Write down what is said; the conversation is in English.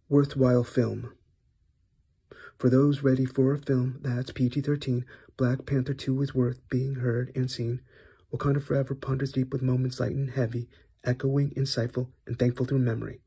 Worthwhile film. For those ready for a film that's PG-13, Black Panther 2 is worth being heard and seen. Wakanda Forever ponders deep with moments light and heavy, echoing, insightful, and thankful through memory.